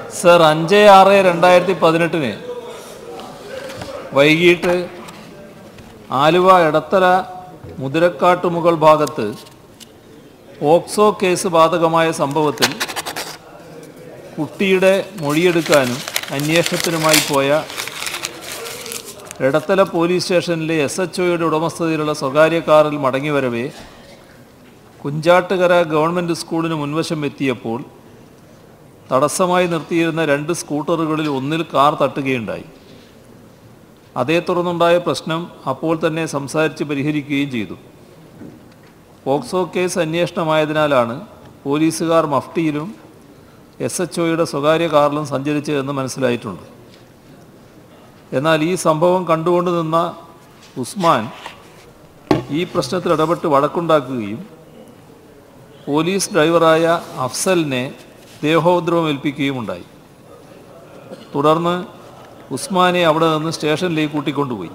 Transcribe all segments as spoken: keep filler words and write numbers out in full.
Sir, അഞ്ച് ആറ് രണ്ടായിരത്തി പതിനെട്ടിന് വൈകിട്ട് ആലുവ എടത്തല മുതിരക്കാട്ടുമുകൾ ഭാഗത്ത് പോക്സോ കേസ് ബാധകമായ സംഭവത്തിൽ കുട്ടിയുടെ മൊഴിയെടുക്കാനും അന്വേഷണത്തിനുമായി പോയ എടത്തല പോലീസ് സ്റ്റേഷനിലെ എസ് എച്ച് ഒയുടെ ഉടമസ്ഥതയിലുള്ള സ്വകാര്യ കാറിൽ മടങ്ങിവരവേ കുഞ്ചാട്ടുകര ഗവൺമെൻറ് സ്കൂളിന് മുൻവശം എത്തിയപ്പോൾ തടസ്സമായി നിർത്തിയിരുന്ന രണ്ട് സ്കൂട്ടറുകളിൽ ഒന്നിൽ കാർ തട്ടുകയുണ്ടായി. അതേ തുടർന്നുണ്ടായ പ്രശ്നം അപ്പോൾ തന്നെ സംസാരിച്ച് പരിഹരിക്കുകയും ചെയ്തു. പോക്സോ കേസ് അന്വേഷണമായതിനാലാണ് പോലീസുകാർ മഫ്റ്റിയിലും എസ് എച്ച് ഒയുടെ സ്വകാര്യ കാറിലും സഞ്ചരിച്ചതെന്ന് മനസ്സിലായിട്ടുണ്ട്. എന്നാൽ ഈ സംഭവം കണ്ടുകൊണ്ട് നിന്ന ഉസ്മാൻ ഈ പ്രശ്നത്തിൽ ഇടപെട്ട് വഴക്കുണ്ടാക്കുകയും പോലീസ് ഡ്രൈവറായ അഫ്സലിനെ ദേഹോപദ്രവം ഏൽപ്പിക്കുകയുമുണ്ടായി. തുടർന്ന് ഉസ്മാനെ അവിടെ നിന്ന് സ്റ്റേഷനിലേക്ക് കൂട്ടിക്കൊണ്ടുപോയി.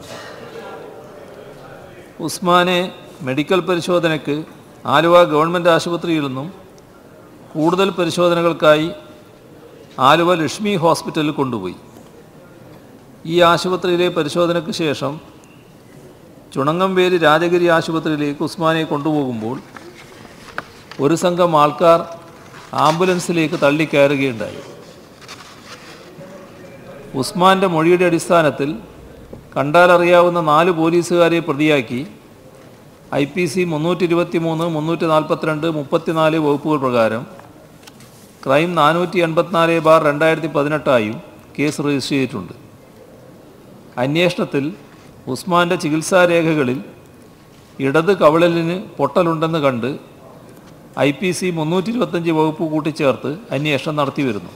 ഉസ്മാനെ മെഡിക്കൽ പരിശോധനയ്ക്ക് ആലുവ ഗവൺമെൻറ് ആശുപത്രിയിൽ നിന്നും കൂടുതൽ പരിശോധനകൾക്കായി ആലുവ ലക്ഷ്മി ഹോസ്പിറ്റലിൽ കൊണ്ടുപോയി. ഈ ആശുപത്രിയിലെ പരിശോധനയ്ക്ക് ശേഷം ചുണങ്ങംവേലി രാജഗിരി ആശുപത്രിയിലേക്ക് ഉസ്മാനെ കൊണ്ടുപോകുമ്പോൾ ഒരു സംഘം ആൾക്കാർ ആംബുലൻസിലേക്ക് തള്ളിക്കയറുകയുണ്ടായി. ഉസ്മാൻ്റെ മൊഴിയുടെ അടിസ്ഥാനത്തിൽ കണ്ടാലറിയാവുന്ന നാല് പോലീസുകാരെ പ്രതിയാക്കി ഐ പി സി മുന്നൂറ്റി ഇരുപത്തി മൂന്ന് മുന്നൂറ്റി നാൽപ്പത്തിരണ്ട് മുപ്പത്തിനാല് വകുപ്പുകൾ പ്രകാരം ക്രൈം നാനൂറ്റി എൺപത്തിനാല് ബാർ രണ്ടായിരത്തി പതിനെട്ടായും കേസ് രജിസ്റ്റർ ചെയ്തിട്ടുണ്ട്. അന്വേഷണത്തിൽ ഉസ്മാൻ്റെ ചികിത്സാരേഖകളിൽ ഇടത് കവിളലിന് പൊട്ടലുണ്ടെന്ന് കണ്ട് ഐ പി സി മുന്നൂറ്റി ഇരുപത്തഞ്ച് വകുപ്പ് കൂട്ടിച്ചേർത്ത് അന്വേഷണം നടത്തി വരുന്നു.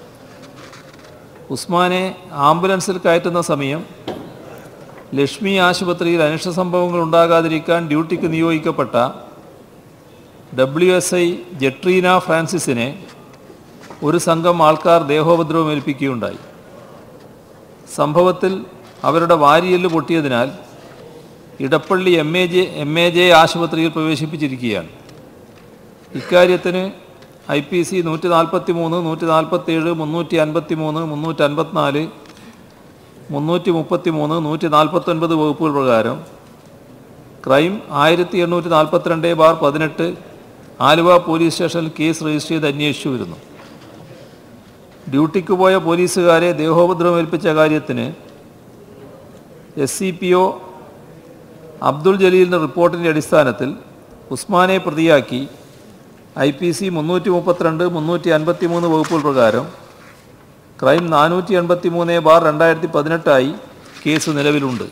ഉസ്മാനെ ആംബുലൻസിൽ കയറ്റുന്ന സമയം ലക്ഷ്മി ആശുപത്രിയിൽ അനിഷ്ട സംഭവങ്ങൾ ഉണ്ടാകാതിരിക്കാൻ ഡ്യൂട്ടിക്ക് നിയോഗിക്കപ്പെട്ട ഡബ്ല്യു എസ് ഐ ജെട്രീന ഫ്രാൻസിസിനെ ഒരു സംഘം ആൾക്കാർ ദേഹോപദ്രവം ഏൽപ്പിക്കുകയുണ്ടായി. സംഭവത്തിൽ അവരുടെ വാരിയെല്ല് പൊട്ടിയതിനാൽ Edappally M A J M A J ആശുപത്രിയിൽ പ്രവേശിപ്പിച്ചിരിക്കുകയാണ്. ഇക്കാര്യത്തിന് ഐ പി സി നൂറ്റി നാൽപ്പത്തി മൂന്ന് നൂറ്റി നാൽപ്പത്തേഴ് മുന്നൂറ്റി അൻപത്തി മൂന്ന് മുന്നൂറ്റി അൻപത്തിനാല് മുന്നൂറ്റി മുപ്പത്തി മൂന്ന് നൂറ്റി നാൽപ്പത്തൊൻപത് വകുപ്പുകൾ പ്രകാരം ക്രൈം ആയിരത്തി എണ്ണൂറ്റി നാൽപ്പത്തിരണ്ട് ബാർ പതിനെട്ട് ആലുവ പോലീസ് സ്റ്റേഷനിൽ കേസ് രജിസ്റ്റർ ചെയ്ത് അന്വേഷിച്ചു വരുന്നു. ഡ്യൂട്ടിക്ക് പോയ പോലീസുകാരെ ദേഹോപദ്രവം ഏൽപ്പിച്ച കാര്യത്തിന് S C P O Abdul ജലീലിൻ്റെ റിപ്പോർട്ടിൻ്റെ അടിസ്ഥാനത്തിൽ ഉസ്മാനെ പ്രതിയാക്കി ഐ പി സി മുന്നൂറ്റി മുപ്പത്തിരണ്ട് മുന്നൂറ്റി അൻപത്തി മൂന്ന് വകുപ്പുകൾ പ്രകാരം ക്രൈം നാനൂറ്റി എൺപത്തി മൂന്ന് ബാർ രണ്ടായിരത്തി പതിനെട്ടായി കേസ് നിലവിലുണ്ട്.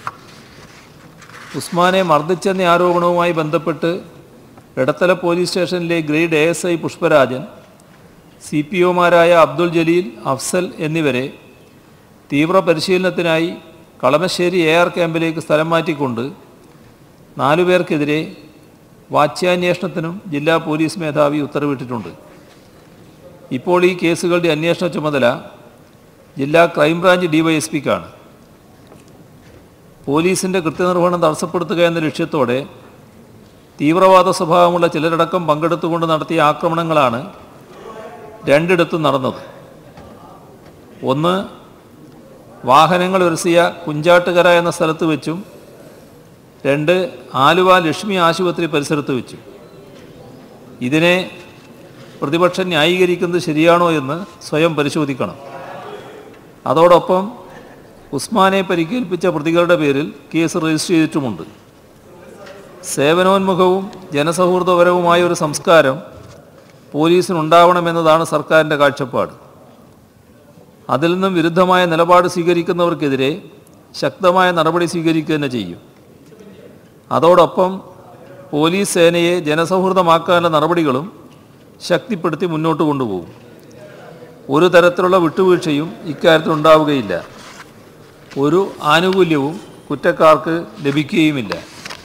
ഉസ്മാനെ മർദ്ദിച്ചെന്ന ആരോപണവുമായി ബന്ധപ്പെട്ട് എടത്തല പോലീസ് സ്റ്റേഷനിലെ grade A S I Pushparajan, C P ഒമാരായ അബ്ദുൾ ജലീൽ, അഫ്സൽ എന്നിവരെ തീവ്ര പരിശീലനത്തിനായി കളമശ്ശേരി എ ആർ ക്യാമ്പിലേക്ക് സ്ഥലം മാറ്റിക്കൊണ്ട് നാലുപേർക്കെതിരെ വാച്യാന്വേഷണത്തിനും ജില്ലാ പോലീസ് മേധാവി ഉത്തരവിട്ടിട്ടുണ്ട്. ഇപ്പോൾ ഈ കേസുകളുടെ അന്വേഷണ ചുമതല ജില്ലാ ക്രൈംബ്രാഞ്ച് ഡി വൈ എസ് പിക്കാണ്. പോലീസിൻ്റെ കൃത്യനിർവഹണം തടസ്സപ്പെടുത്തുക എന്ന ലക്ഷ്യത്തോടെ തീവ്രവാദ സ്വഭാവമുള്ള ചിലരടക്കം പങ്കെടുത്തുകൊണ്ട് നടത്തിയ ആക്രമണങ്ങളാണ് രണ്ടിടത്തും നടന്നത്. ഒന്ന്, വാഹനങ്ങൾ ഉരസിയ കുഞ്ചാട്ടുകര എന്ന സ്ഥലത്ത് വെച്ചും രണ്ട്, ആലുവ ലക്ഷ്മി ആശുപത്രി പരിസരത്ത് വെച്ചും. ഇതിനെ പ്രതിപക്ഷം ന്യായീകരിക്കുന്നത് ശരിയാണോ എന്ന് സ്വയം പരിശോധിക്കണം. അതോടൊപ്പം ഉസ്മാനെ പരിക്കേൽപ്പിച്ച പ്രതികളുടെ പേരിൽ കേസ് രജിസ്റ്റർ ചെയ്തിട്ടുമുണ്ട്. സേവനോന്മുഖവും ജനസൗഹൃദപരവുമായ ഒരു സംസ്കാരം പോലീസിനുണ്ടാവണമെന്നതാണ് സർക്കാരിൻ്റെ കാഴ്ചപ്പാട്. അതിൽ നിന്നും വിരുദ്ധമായ നിലപാട് സ്വീകരിക്കുന്നവർക്കെതിരെ ശക്തമായ നടപടി സ്വീകരിക്കുക തന്നെ ചെയ്യും. അതോടൊപ്പം പോലീസ് സേനയെ ജനസൗഹൃദമാക്കാനുള്ള നടപടികളും ശക്തിപ്പെടുത്തി മുന്നോട്ട് കൊണ്ടുപോകും. ഒരു തരത്തിലുള്ള വിട്ടുവീഴ്ചയും ഇക്കാര്യത്തിൽ ഉണ്ടാവുകയില്ല. ഒരു ആനുകൂല്യവും കുറ്റക്കാർക്ക് ലഭിക്കുകയുമില്ല.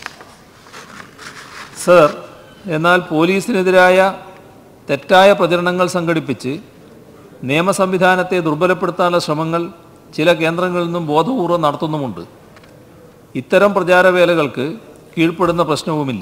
സർ, എന്നാൽ പോലീസിനെതിരായ തെറ്റായ പ്രചരണങ്ങൾ സംഘടിപ്പിച്ച് നിയമ സംവിധാനത്തെ ദുർബലപ്പെടുത്താനുള്ള ശ്രമങ്ങൾ ചില കേന്ദ്രങ്ങളിൽ നിന്നും ബോധപൂർവം നടത്തുന്നുമുണ്ട്. ഇത്തരം പ്രചാരവേലകൾക്ക് കീഴ്പ്പെടുന്ന പ്രശ്നവുമില്ല.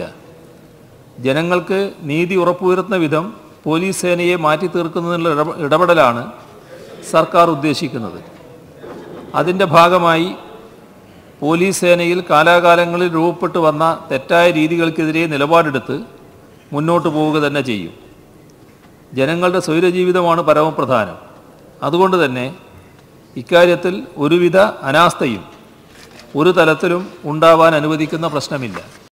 ജനങ്ങൾക്ക് നീതി ഉറപ്പുവരുത്തുന്ന വിധം പോലീസ് സേനയെ മാറ്റി തീർക്കുന്നതിനുള്ള ഇടപെടലാണ് സർക്കാർ ഉദ്ദേശിക്കുന്നത്. അതിൻ്റെ ഭാഗമായി പോലീസ് സേനയിൽ കാലാകാലങ്ങളിൽ രൂപപ്പെട്ടു വന്ന തെറ്റായ രീതികൾക്കെതിരെ നിലപാടെടുത്ത് മുന്നോട്ട് പോവുക തന്നെ ചെയ്യും. ജനങ്ങളുടെ സ്വൈരജീവിതമാണ് പരമപ്രധാനം. അതുകൊണ്ട് തന്നെ ഇക്കാര്യത്തിൽ ഒരുവിധ അനാസ്ഥയും ഒരു തലത്തിലും ഉണ്ടാവാൻ അനുവദിക്കുന്ന പ്രശ്നമില്ല.